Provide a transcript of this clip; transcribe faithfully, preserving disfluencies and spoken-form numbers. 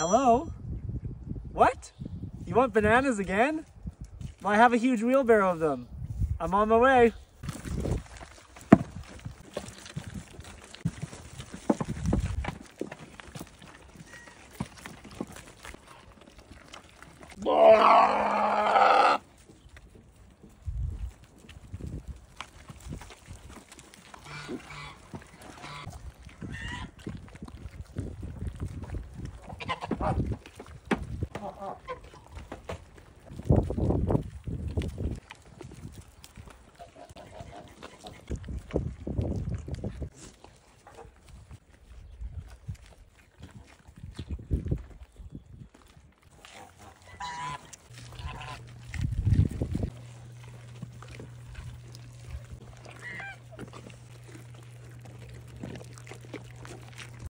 Hello? What? You want bananas again? Well, I have a huge wheelbarrow of them. I'm on my way.